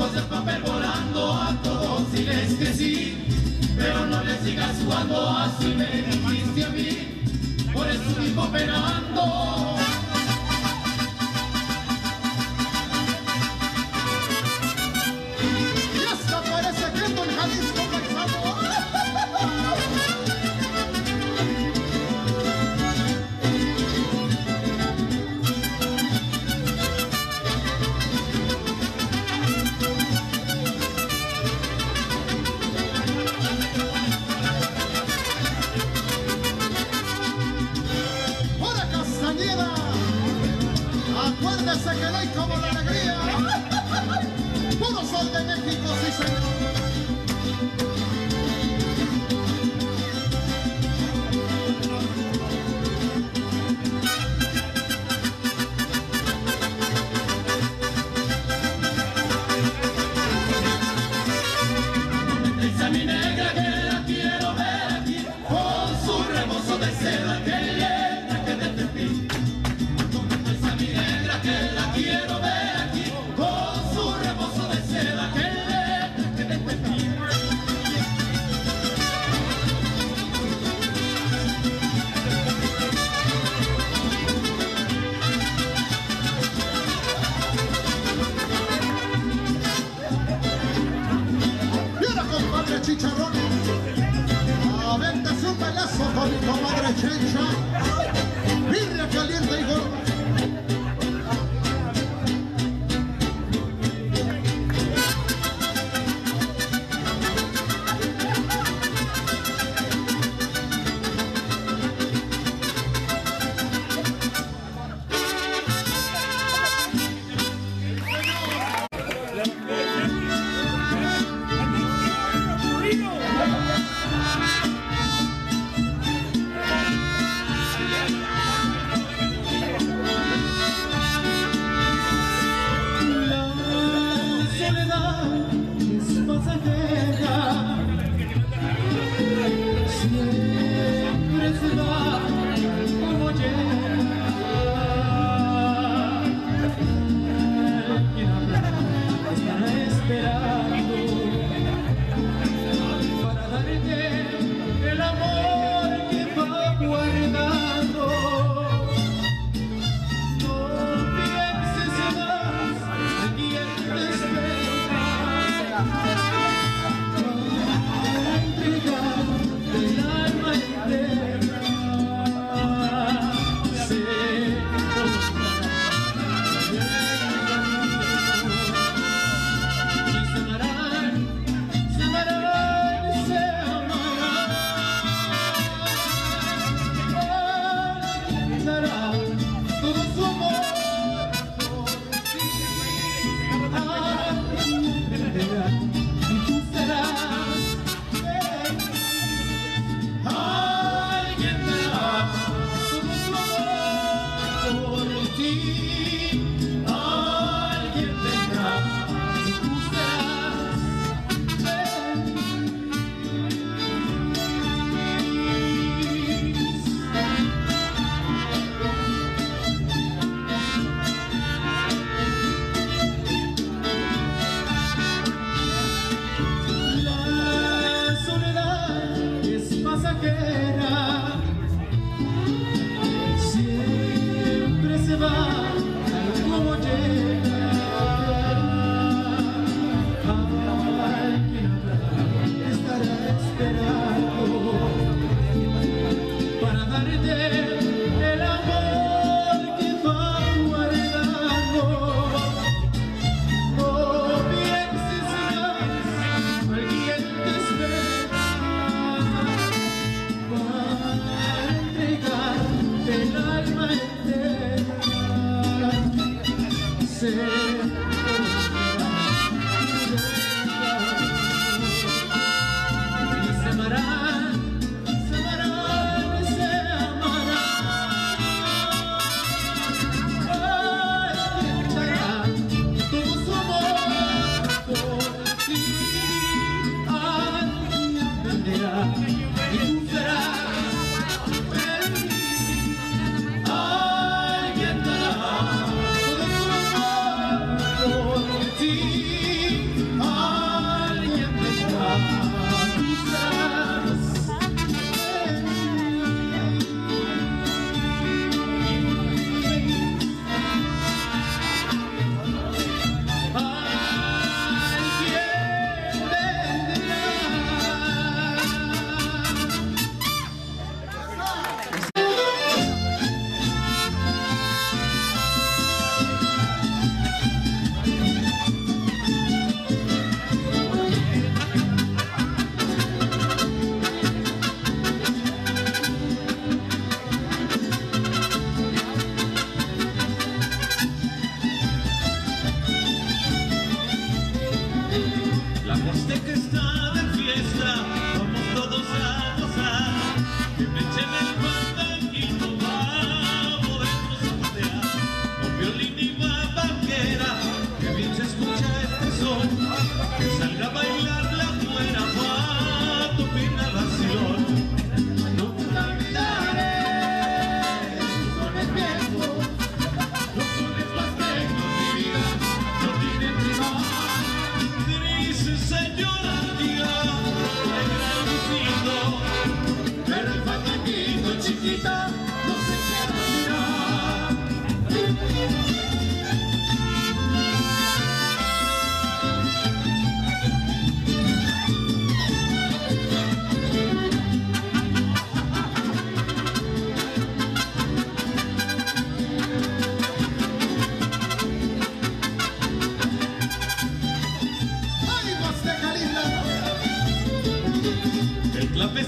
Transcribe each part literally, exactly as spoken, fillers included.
Rojos de papel volando a todos diles que sí, pero no le sigas jugando, así me dijiste a mí, por eso vivo penando. Y hasta parece que en Jalisco paisano. Acuérdese que no hay como la alegría. Puro sol de México, sí señor. No me traes a mi negra que la quiero ver aquí, con su rebozo de seda que llena que de tepi. Que la quiero ver aquí, con su rebozo de seda que le que de pepí. Y ahora, compadre Chicharrón, avéntese un pelazo con mi comadre Chencha. Birria caliente y gorda. Se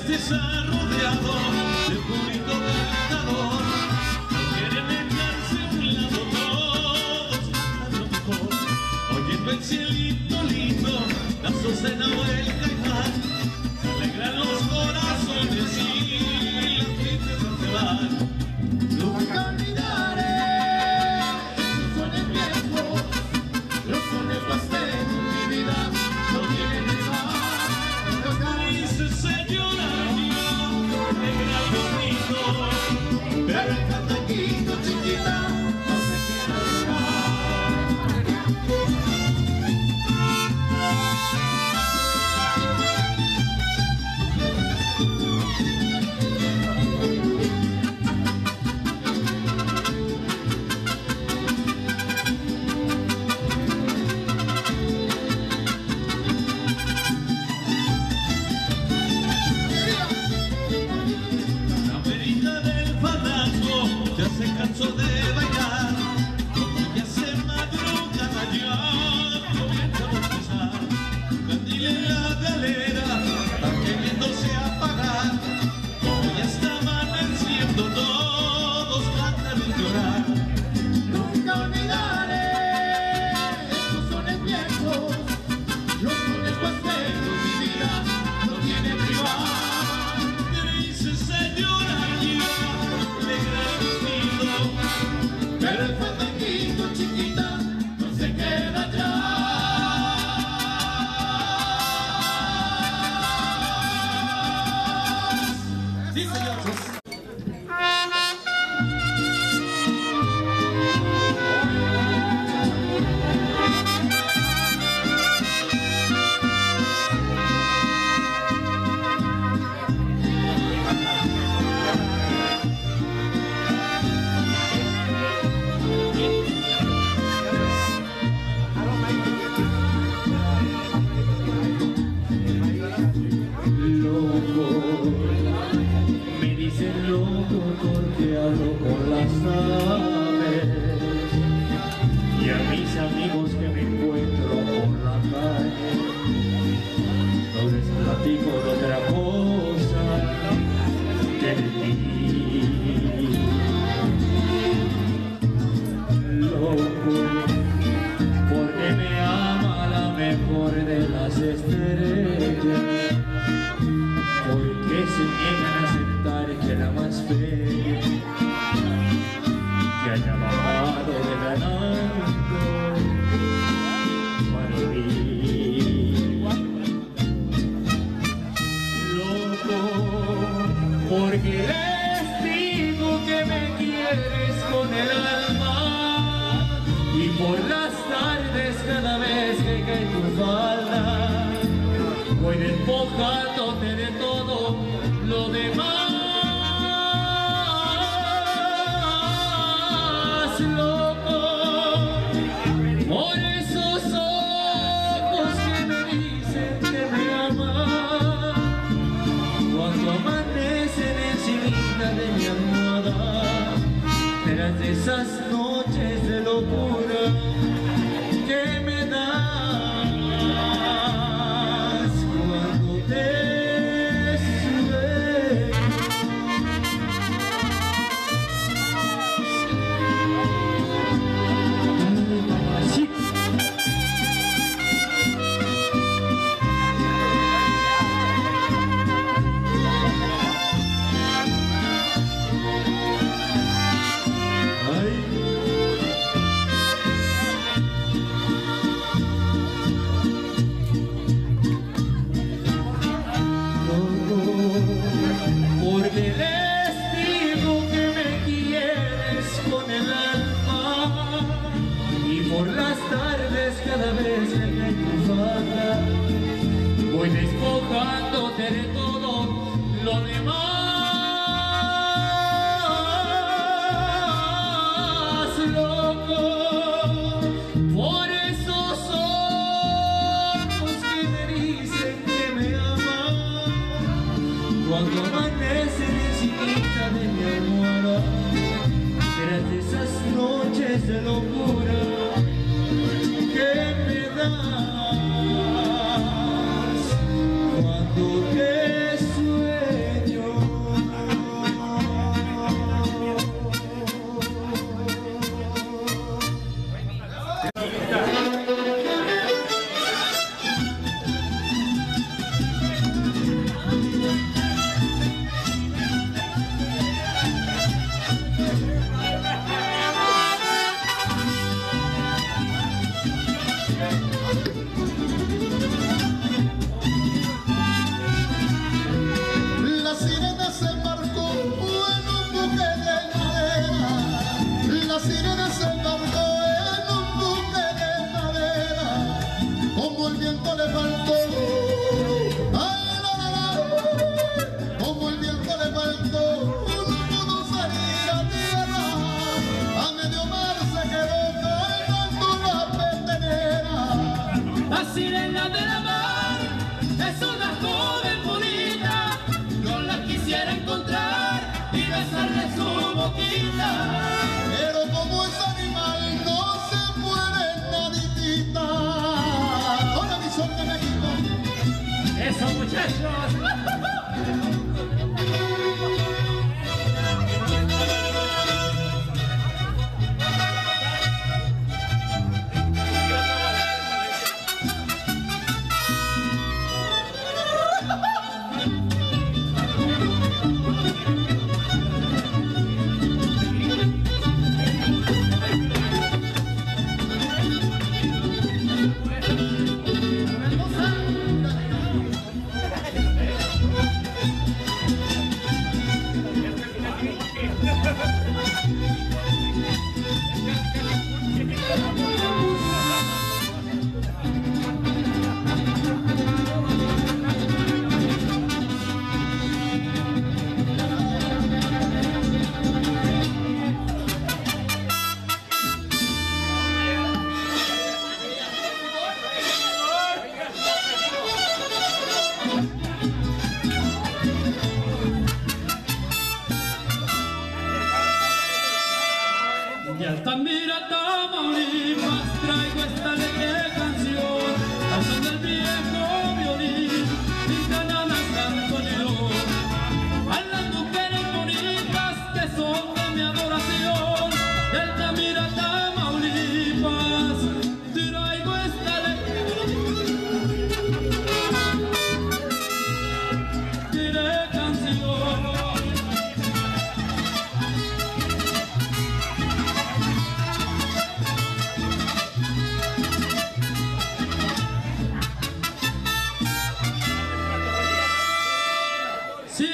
estés rodeado de público cantador, no quieren echarse a un lado, todos cantan lo mejor, oyendo el cielito lindo, la azucena o el caimán, se alegran los corazones y las tristezas se van. Nunca olvidaré esos sones viejos, los sones pasteños, mi vida no tiene rival. Los Dice señora mía, negra y bonito, pero el fandanguito chiquita no se quiere llorar. Se cansó de bailar, como ya se madrugada ya comienza a bostezar. Candil en la galera está queriéndose apagar, como ya está amaneciendo todos cantan y llorar. Nunca olvidaré esos sones viejos, los sones pasteños, mi vida no tiene rival. Dice señora ya, negra y pero el fandanguito chiquita no se queda atrás. Sí, señor. me dicen loco porque hablo con las aves, y a mis amigos que me encuentro por la calle no les platico de otra cosa que de ti. Loco porque me ama la mejor de las estrellas, porque se niegan a aceptar que la más bella que haya bajado de ganando para mí. Loco porque les digo que me quieres con el alma, y por las tardes cada vez que cae tu falda voy despojándote de todo lo demás. Loco por esos ojos que me dicen que me aman, cuando amanecen encima de mi almohada, tras esas noches de locura que me das cuando te sube. Sí. Porque les digo que me quieres con el alma, y por las tardes cada vez que cae tu falda voy despojándote de todo lo demás. Loco por esos ojos que me dicen que me aman, cuando amanecen encima de mi almohada, tras esas noches de locura que me das cuando te sueño.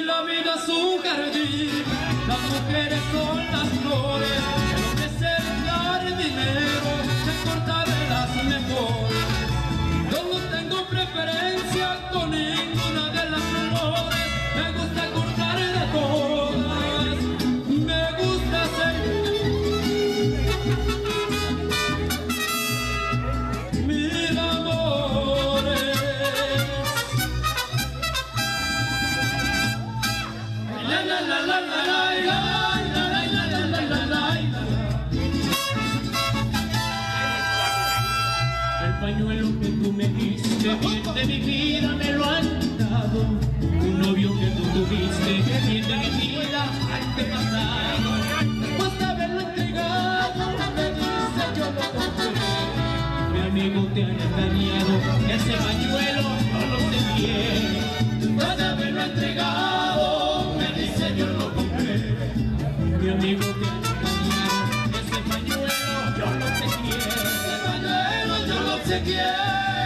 la vida es un jardín, las mujeres son las flores, el hombre es el jardinero, se corta de las mejores. Yo no tengo preferencia con ninguna de las flores, me gusta cortar de todas, me gusta ser mil amores. La la la la la la la la la la la la la. El pañuelo que tú me diste, bien de mi vida me lo han dado. Un novio que tú tuviste, bien de mi vida antepasado. Después de haberlo entregado, me dice yo lo compré. Mi amigo te han engañado, ese pañuelo no lo sé bien. Después de haberlo entregado, me dice yo lo compré. Mi amigo te han engañado, ese pañuelo yo lo sé quién. Ese pañuelo yo lo sé quién.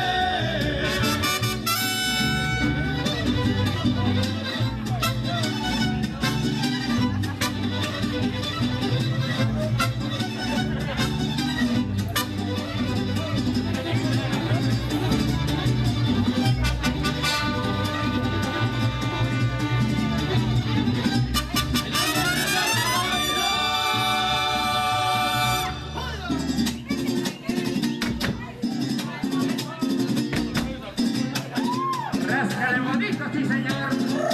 ¡Ráscale bonito, sí señor!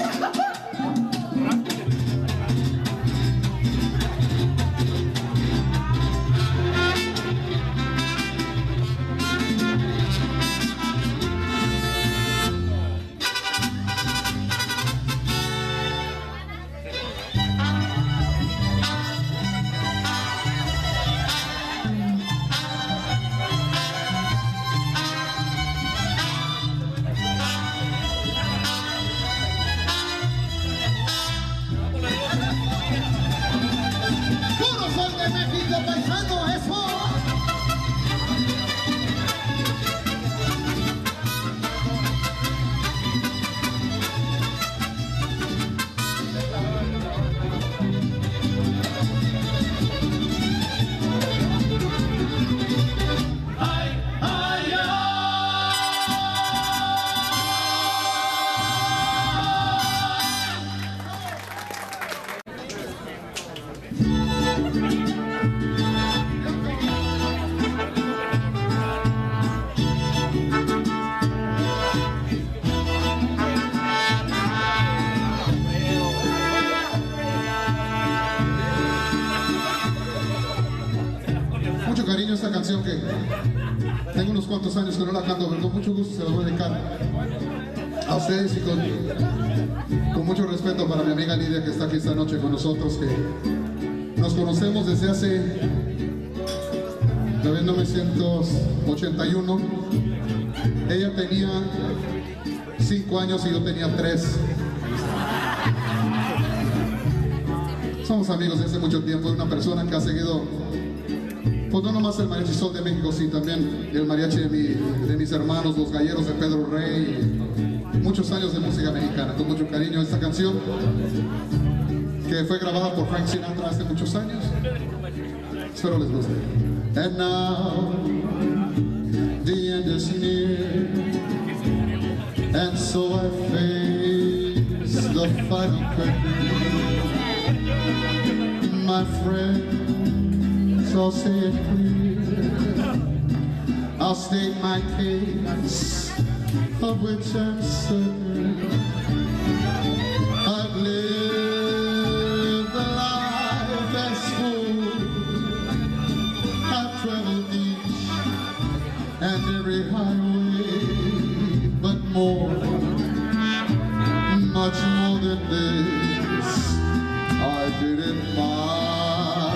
Puro sol de México, paisano, eso. Ay, ay, ay. Mucho cariño a esta canción que tengo unos cuantos años que no la canto, pero con mucho gusto se la voy a dedicar a ustedes y con, con mucho respeto para mi amiga Lidia, que está aquí esta noche con nosotros, que nos conocemos desde hace mil novecientos ochenta y uno. Ella tenía cinco años y yo tenía tres. Somos amigos desde hace mucho tiempo, una persona que ha seguido, pues no nomás el Mariachi Sol de México, sí, también el mariachi de, mi, de mis hermanos, los galleros de Pedro Rey, muchos años de música mexicana, con mucho cariño. Esta canción, que fue grabada por Frank Sinatra hace muchos años, espero les guste. And now, the end is near, and so I face the final curtain. My friends, I'll say it clear, I'll state my case, of which I'm certain. I've lived a life that's full, I've traveled each and every highway, but more, much more than this, I did it my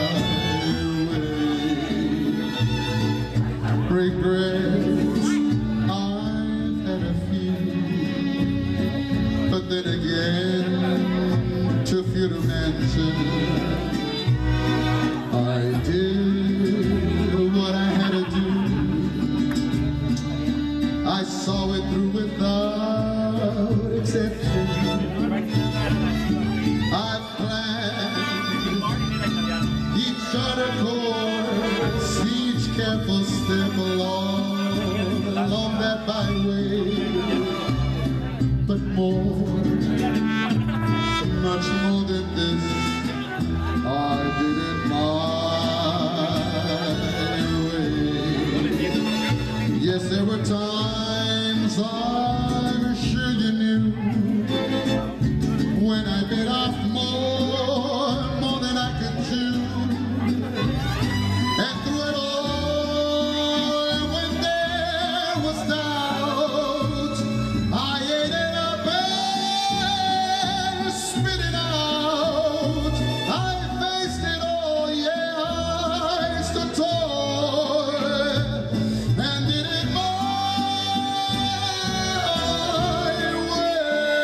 way. Regrets, I've had a few, but then again, too few to mention. I did what I had to do, I saw it through without exception. that byway, but more, much more than this, I did it my way. Yes, there were times I'm sure you knew when I bit off more, more than I could chew. And through it all, when there was doubt, I ate it up and spit it out. I faced it all, yeah, I stood tall and did it my way.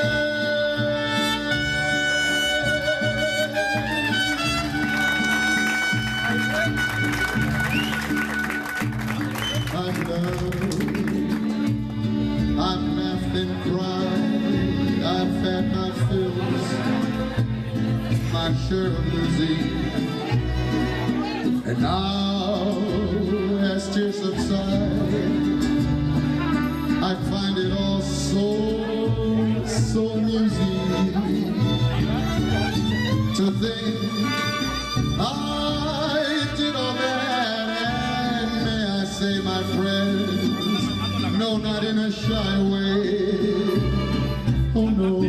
I've loved, I've laughed and cried, I've had my fills, my share of losing, and now as tears subside, I find it all so, so amusing to think I did all that, and may I say, my friends, no, not in a shy way. Oh no,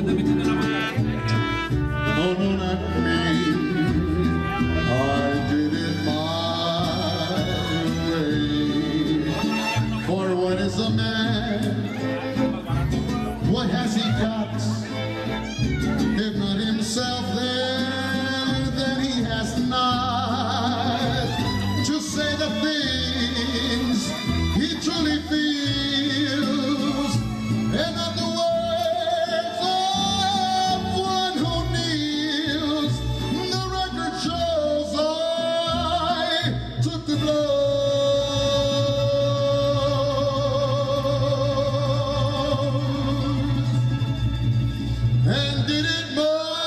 oh no, not me. I did it my way. For what is a man? What has he got? If not himself, then, then he has not to say the things he truly feels, and not the words of one who kneels. The record shows I took the blows and did it my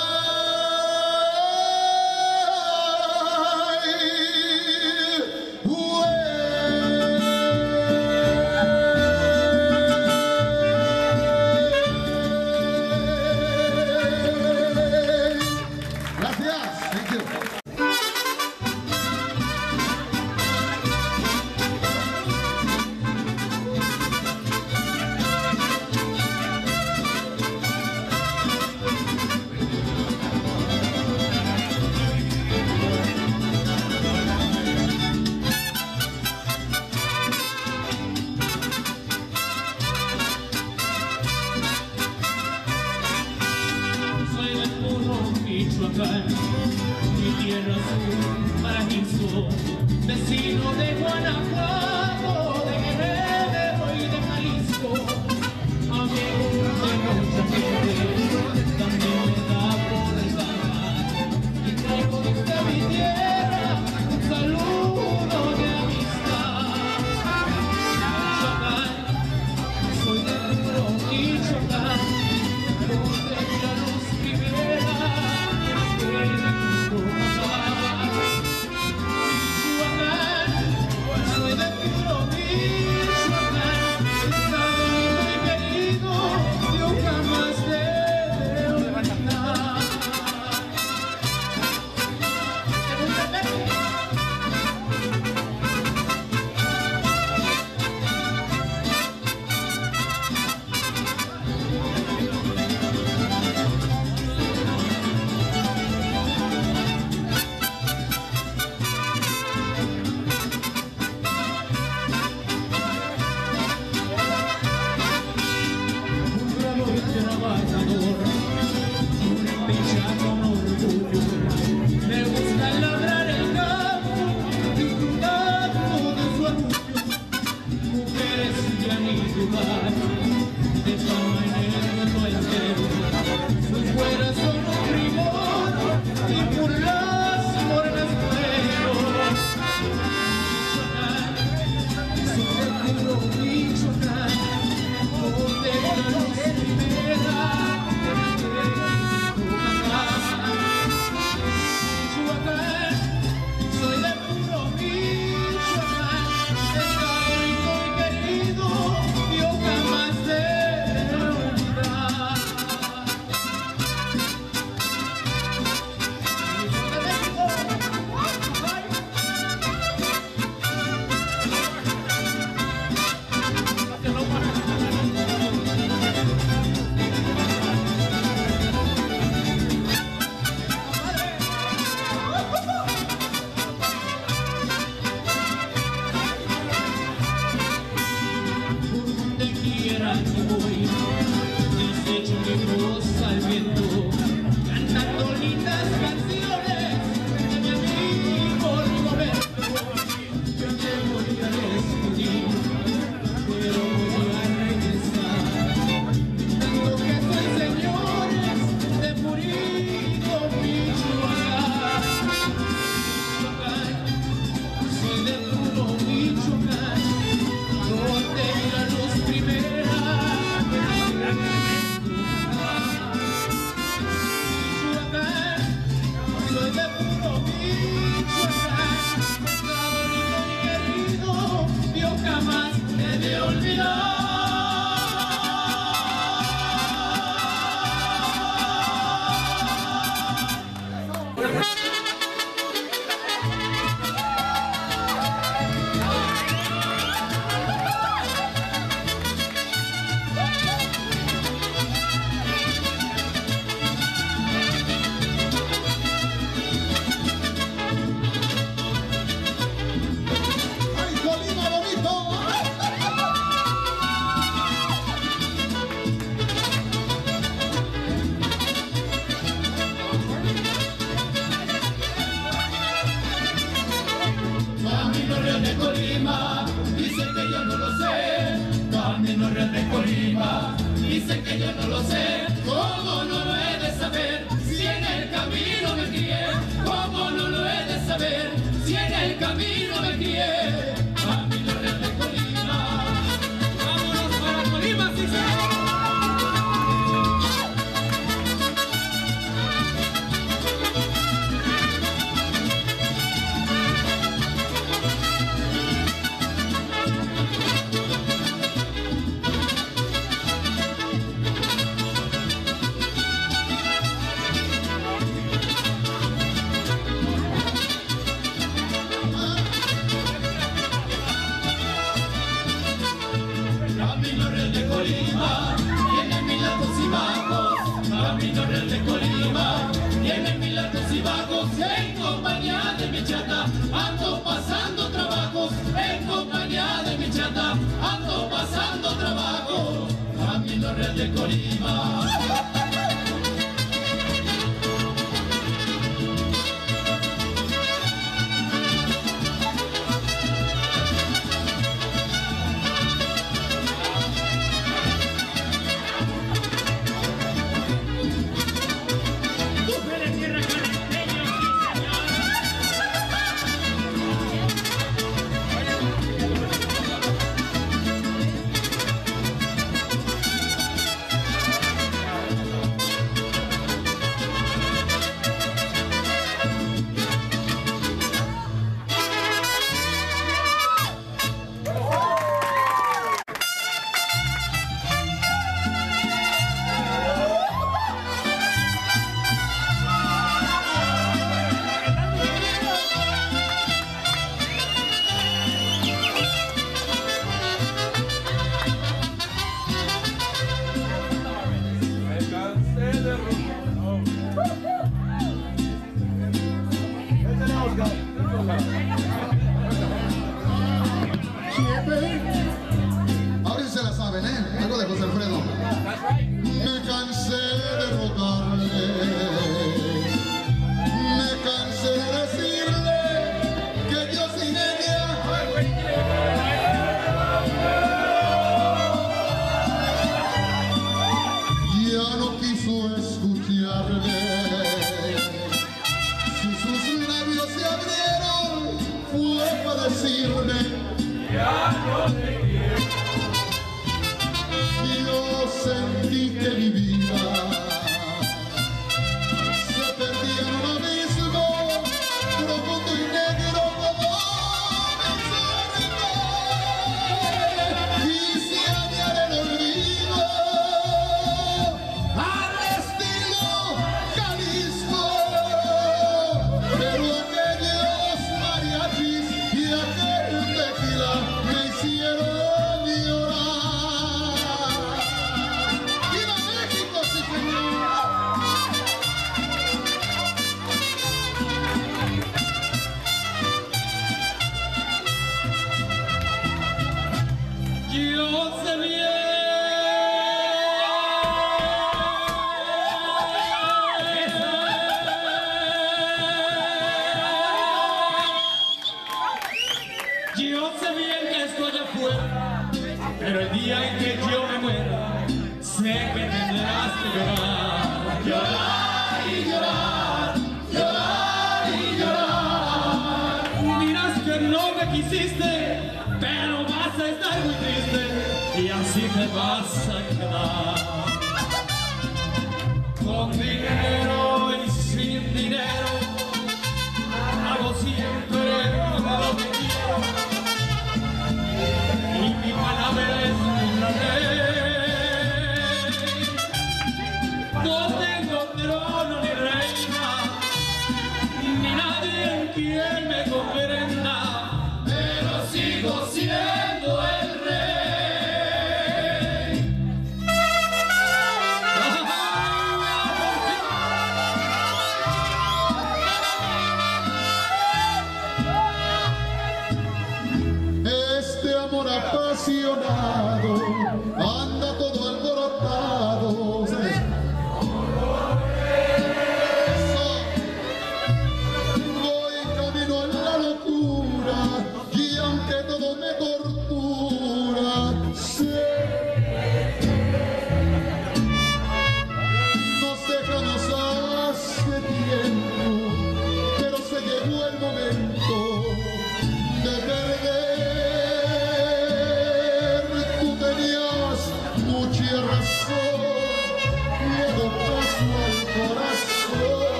mi tierra es un paraíso, vecino de Guanajuato, de Guerrero y de Jalisco, amigo de mucha gente, también me da por el bajar, y traigo desde mi tierra un saludo de amistad. Michoacán, soy de puro Michoacán, donde la luz primera. Michoacán, soy de que yo no lo sé, ¿cómo no lo he de saber? Si en el camino me crié, ¿cómo no lo he de saber? Si en el camino me crié, Camino Real de Colima. Vámonos para Colima, sí señor. Camino Real de Colima, tiene mil altos y bajos. Camino Real de Colima, tiene mil altos y bajos. En compañía de mi chata, ando pasando trabajos. En compañía de mi chata, ando pasando trabajos. Camino Real de Colima. Ahora sí se la saben, ¿eh? Algo de José Alfredo. Me cansé de rogarle, me cansé de decirle que yo sin ella ya no quiso escucharme. Si sus labios se abrieron fue para decirme ya no te quiero. Yo sentí que mi vida se perdía en un abismo profundo y negro como mi suerte. Quise hallar el olvido al estilo Jalisco, pero aquellos mariachis y aquel tequila me hicieron llorar. ¡Viva México, sí señor! Yo sé bien, yo sé bien que estoy afuera, pero el día en que yo me muera, sé que tendrás que llorar, llorar y llorar, llorar y llorar. Dirás que no me quisiste, pero vas a estar muy triste y así te vas a quedar. Con dinero y sin dinero, hago siempre lo que quiero. Y mi palabra es la ley. No tengo trono ni reina, ni nadie en quien me comprenda, pero sigo siendo el rey.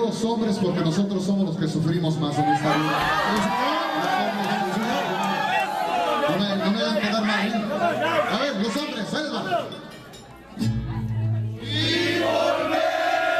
los hombres porque nosotros somos los que sufrimos más en esta vida. No me, no me van a quedar mal, ¿eh? A ver, los hombres, salva. Y volver.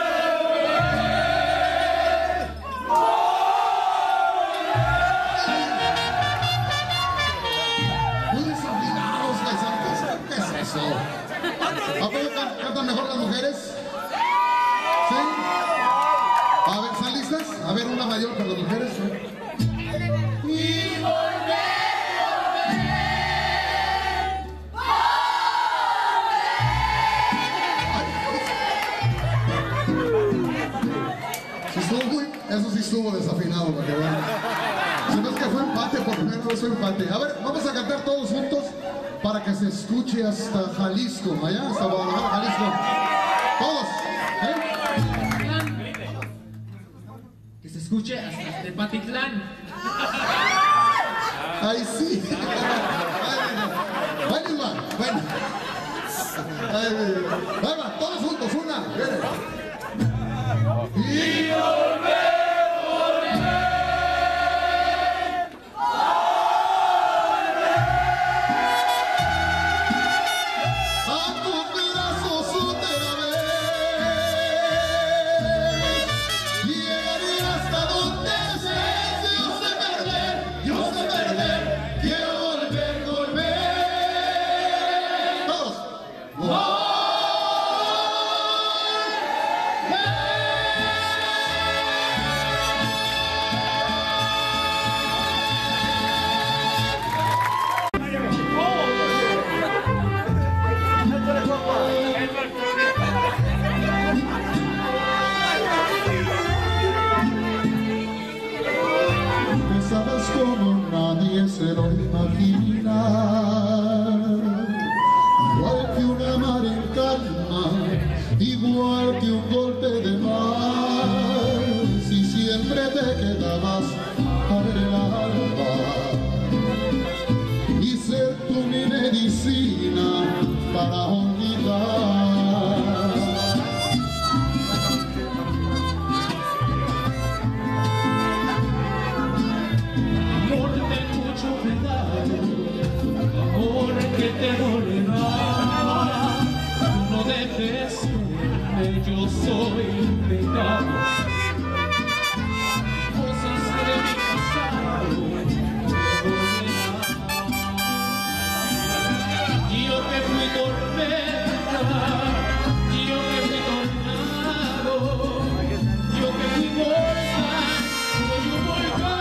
Muy desafinados, paisanos. ¿Qué es eso? ¿A poco can- cantan mejor las mujeres? ¿Sí? A ver, ¿están listas? A ver, una mayor para las mujeres. Y volver. Estuvo muy, eso sí estuvo desafinado, para que vean. Se me hace que fue empate, por primera vez fue empate. A ver, vamos a cantar todos juntos para que se escuche hasta Jalisco, allá, hasta Guadalajara, Jalisco. Todos, ¿eh? Que se escuche hasta Tepatitlán. Ahí sí. Bueno, igual, bueno. Ahí va, todos juntos, una, viene. Y volver, volver, a tus brazos otra vez. Llegaré hasta donde estés. Yo sé perder, yo sé perder. Quiero volver, volver. Todos. ¡Oh! Sabes como nadie se lo imagina, igual que una mar en calma, igual que un golpe de mar, si siempre te quedabas a ver el alba y ser tú mi medicina para olvidar. Amor que te dolerá, no dejes verme, yo soy pecado. Cosas de mi pasado me volverán. Yo que fui tormenta, yo que fui tornado, yo que fui volcán, soy un volcán.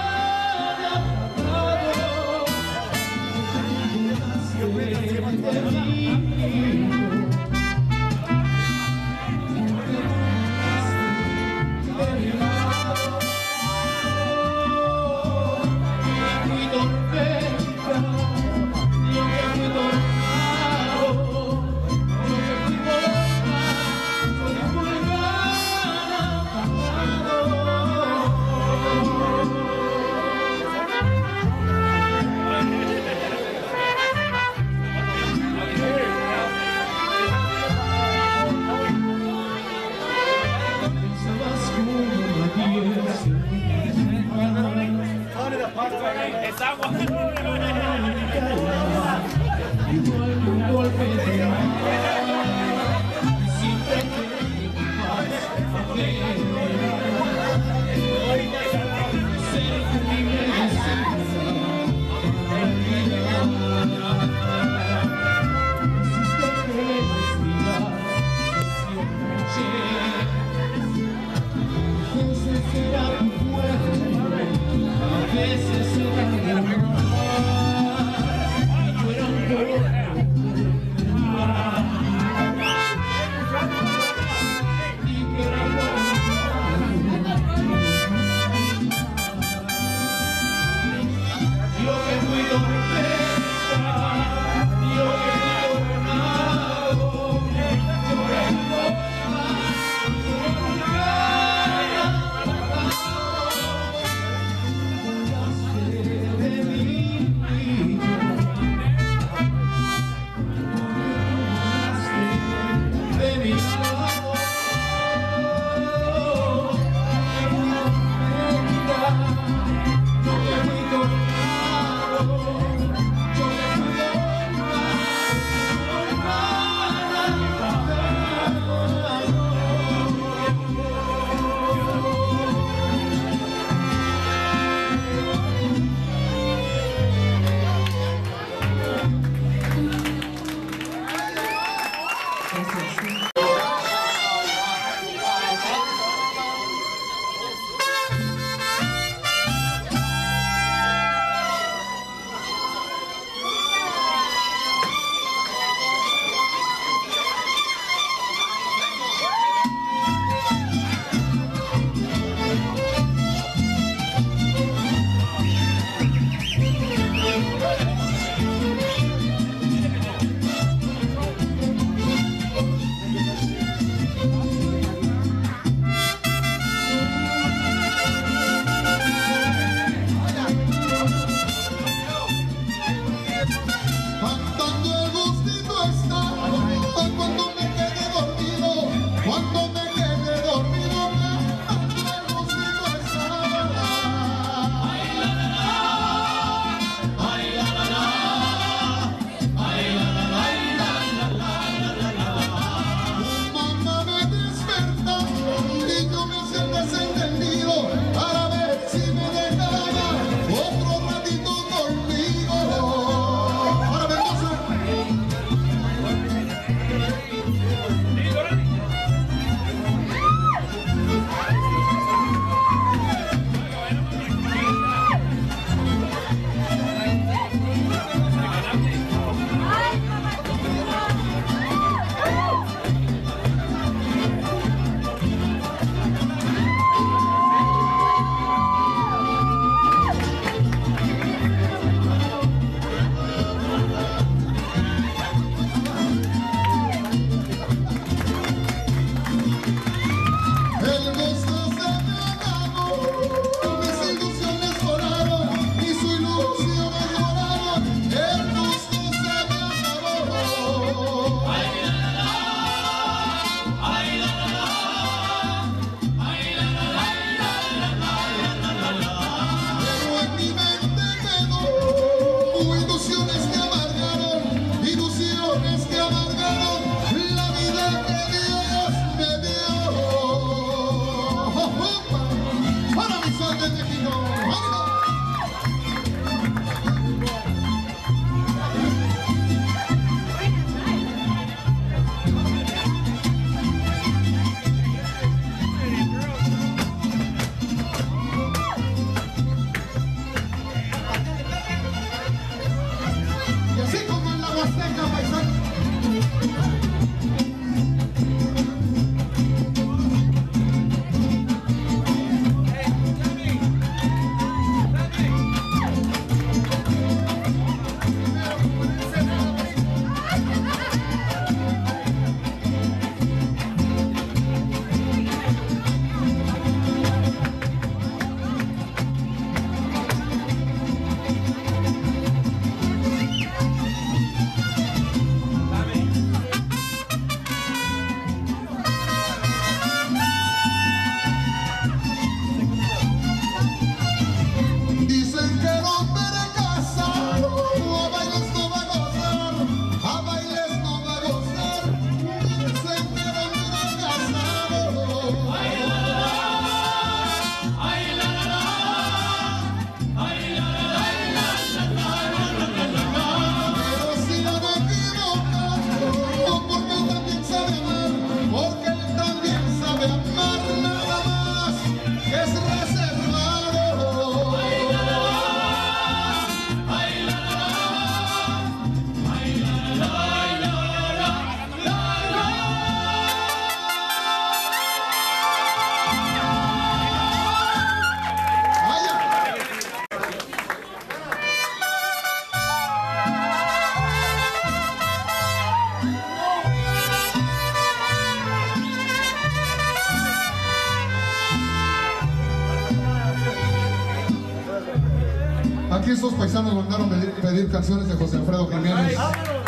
Aquí estos paisanos mandaron pedir, pedir canciones de José Alfredo Jiménez.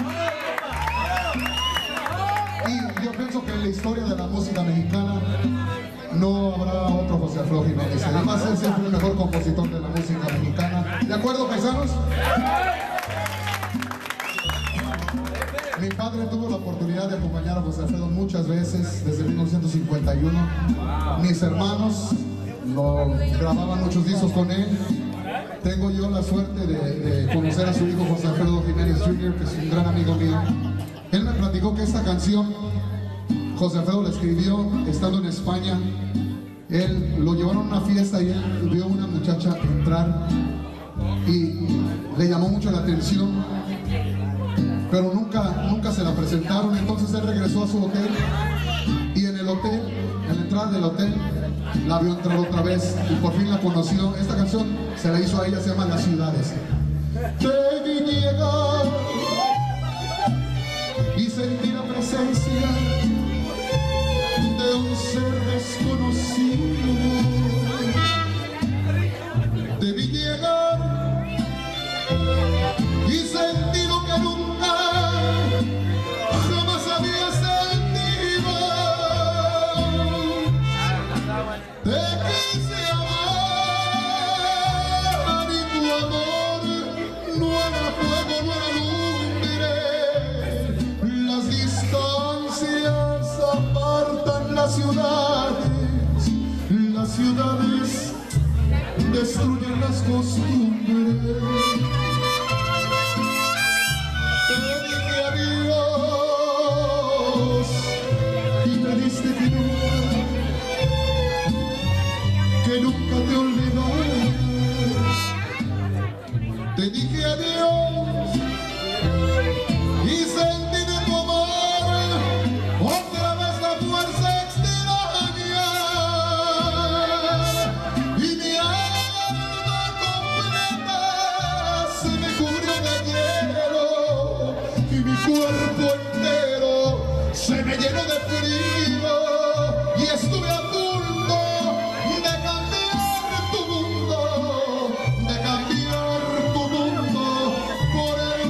Y yo pienso que en la historia de la música mexicana no habrá otro José Alfredo Jiménez. Además, él siempre el mejor compositor de la música mexicana. ¿De acuerdo, paisanos? Mi padre tuvo la oportunidad de acompañar a José Alfredo muchas veces desde mil novecientos cincuenta y uno. Mis hermanos lo grababan muchos discos con él. Tengo yo la suerte de, de conocer a su hijo José Alfredo Jiménez junior, que es un gran amigo mío. Él me platicó que esta canción José Alfredo la escribió estando en España. Él lo llevaron a una fiesta y él vio a una muchacha entrar y le llamó mucho la atención, pero nunca, nunca se la presentaron. Entonces él regresó a su hotel y en el hotel, en la entrada del hotel, la vio entrar otra vez y por fin la conoció. Esta canción se la hizo a ella, se llama Las Ciudades. Te vi llegar y sentí la presencia de un ser desconocido. Te vi llegar y sentí lo que nunca jamás había sentido. Te quise amar y tu amor no era fuego, no era lumbre. Las distancias apartan las ciudades, las ciudades destruyen las costumbres. Te dije adiós y me diste que nunca, que nunca te olvidaré. Te dije adiós y sentí de tu amor otra vez la fuerza extraña y mi alma completa se me cubrió de hielo y mi cuerpo entero se me llenó de frío y estuve a punto de cambiar tu mundo, de cambiar tu mundo por el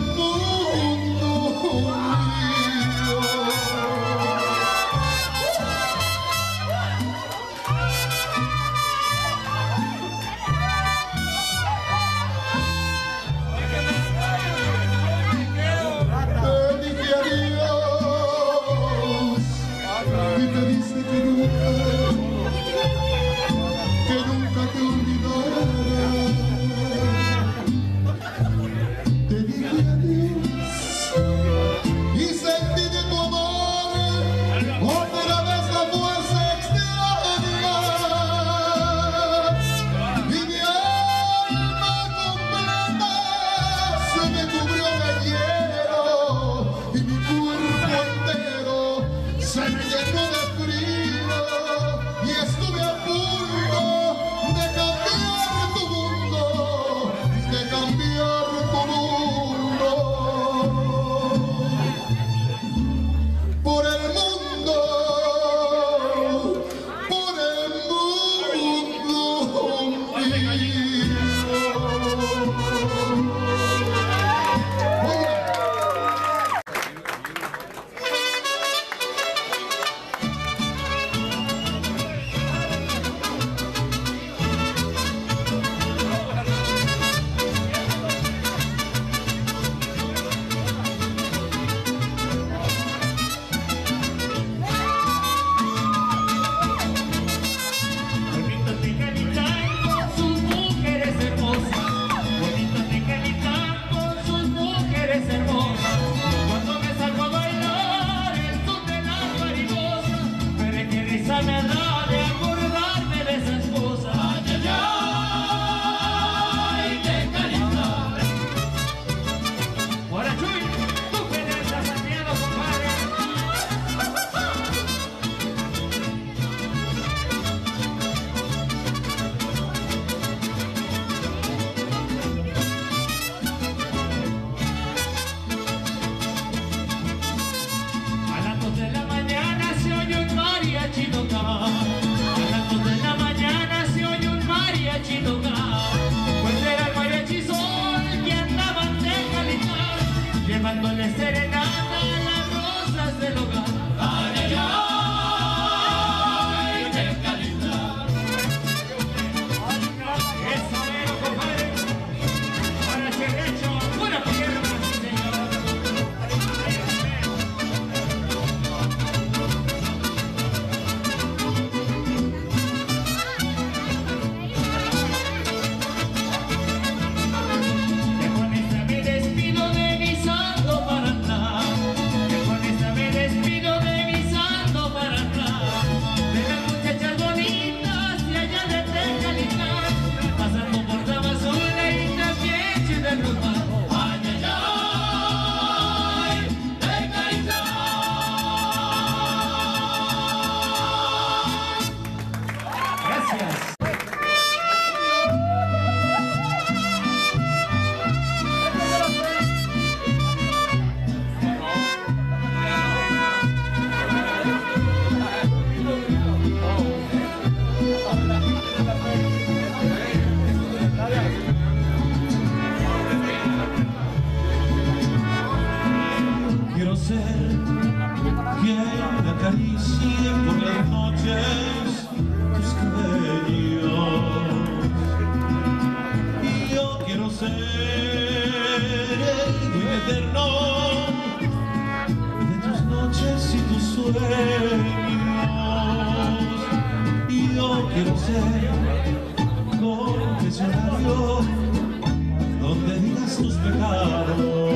ser confesionario donde digas tus pecados.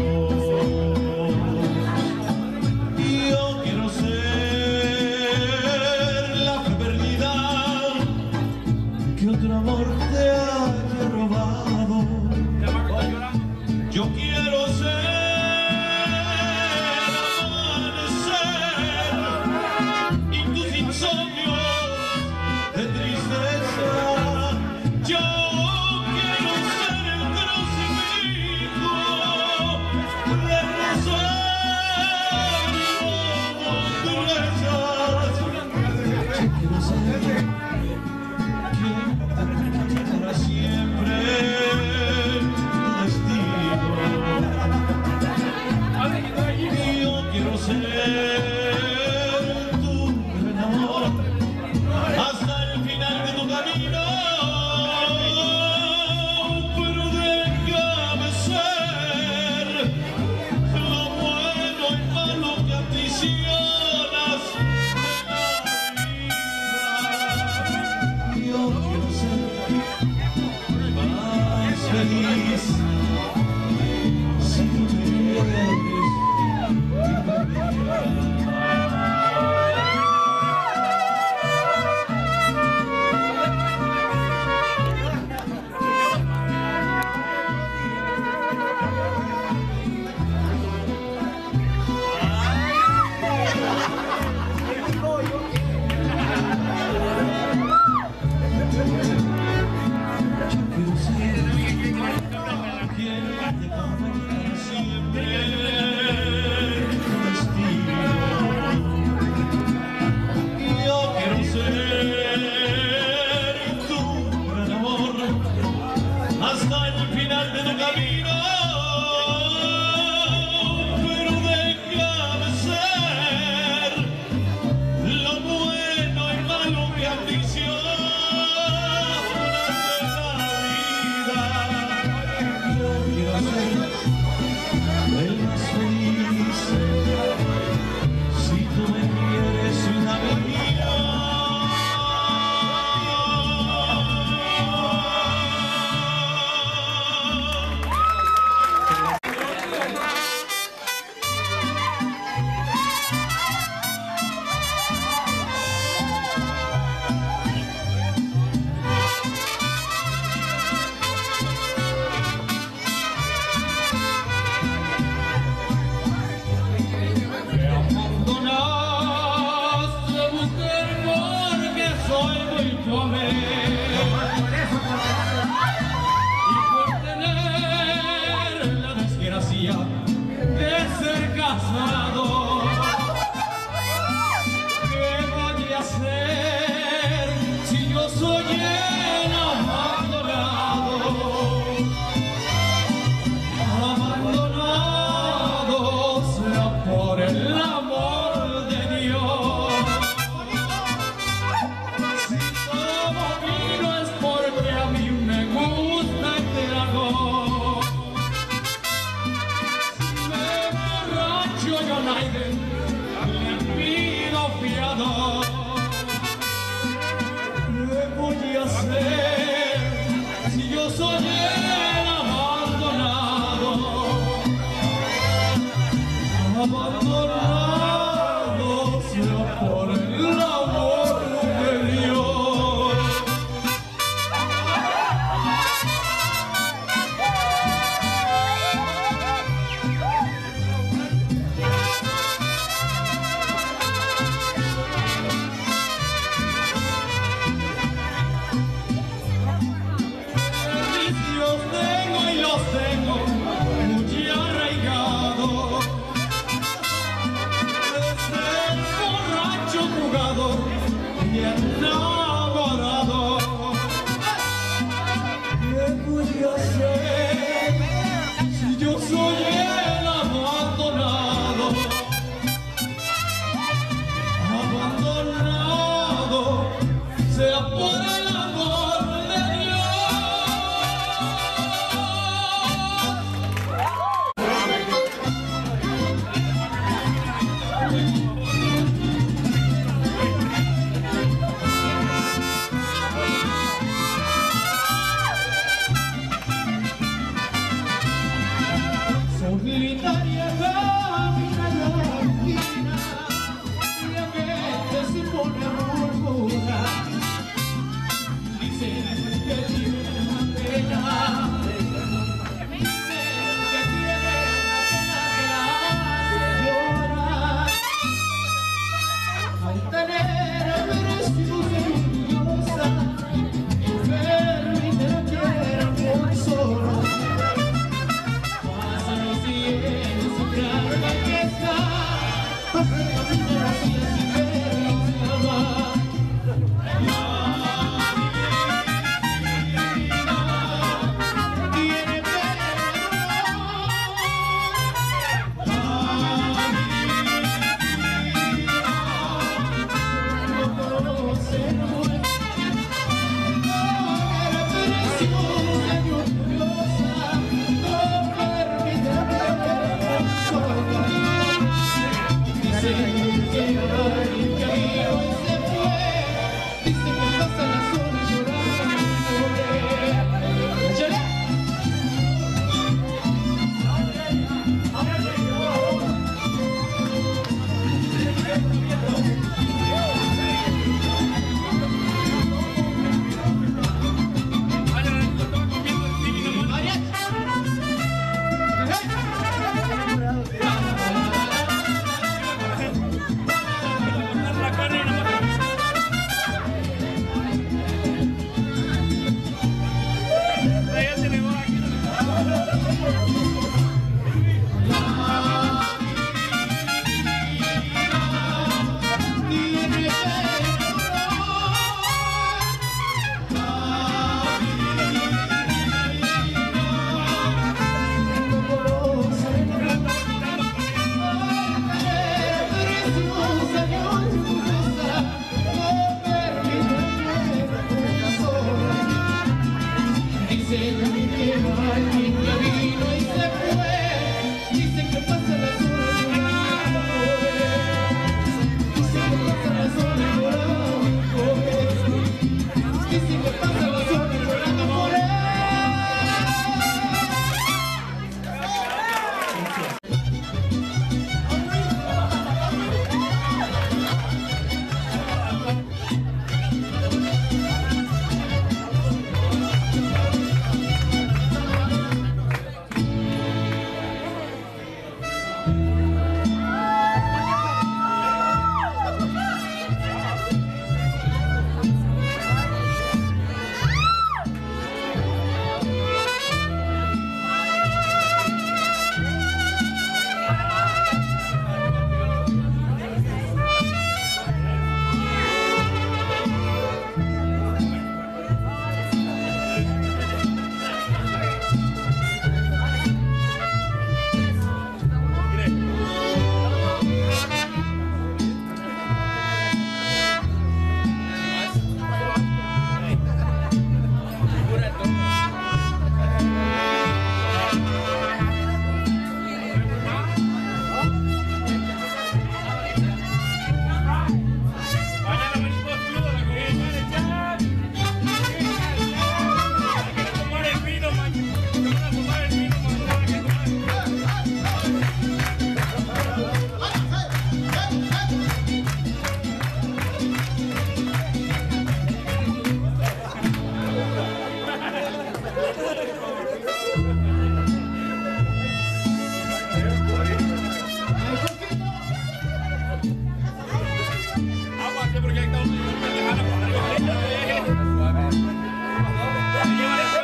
Yo quiero ser la fe perdida que otro amor te haya robado. Yo quiero ser de tristeza, yo quiero ser el crucifijo de rosario y durezas. Yo quiero ser quien te para siempre tu destino. Yo quiero ser feliz si tú me quieres hasta el final de tu camino, pero déjame ser lo bueno y malo que ambicionas de la vida. Yo quiero ser el más feliz si tú me quieres, vida mía. De ser casado, ¿qué voy a hacer si yo soy el abandonado? Abandonado sea por el amor de Dios. Si tomo vino es porque a mí me gusta el trago. Yo a nadie le pido fiador. ¿Qué voy a hacer si yo soy el abandonado? Abandonado sea por el amor de Dios. Tengo muy arraigados, desde el borracho jugador y enamorado. ¿Qué voy a hacer si yo soy el abandonado? Abandonado sea por el amor de Dios.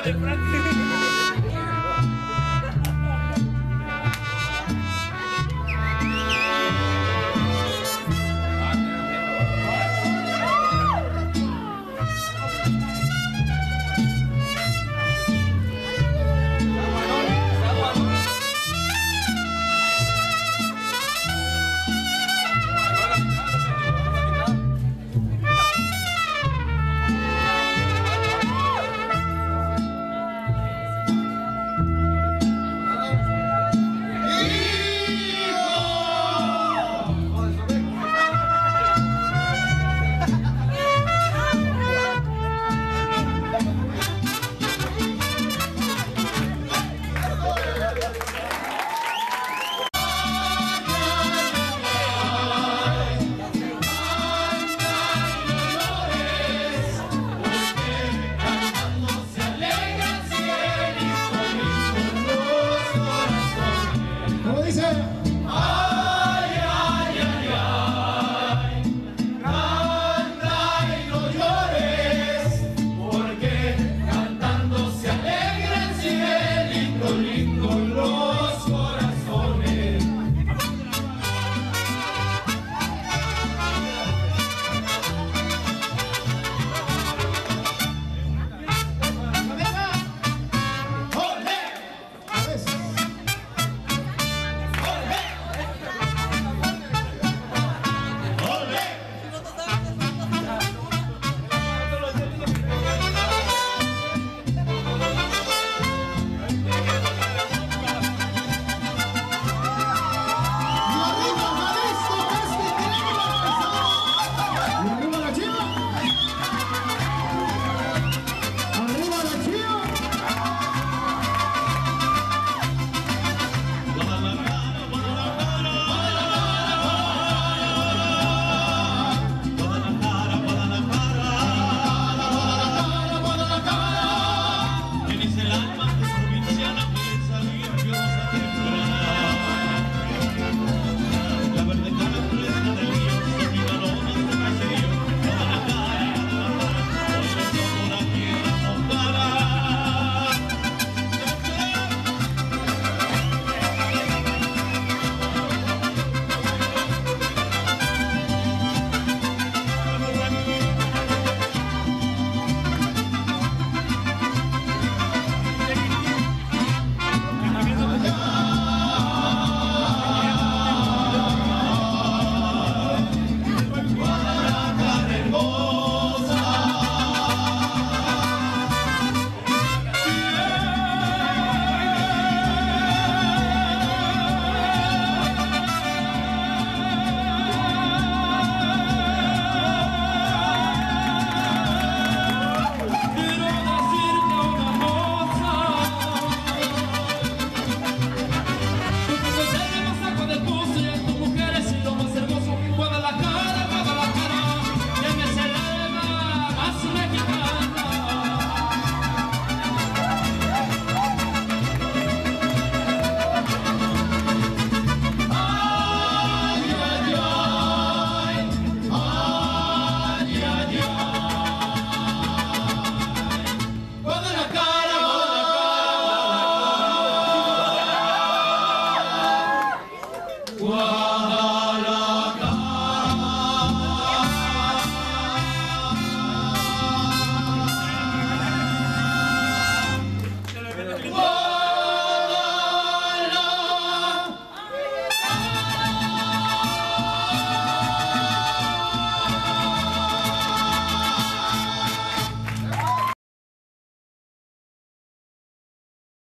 de Frankie.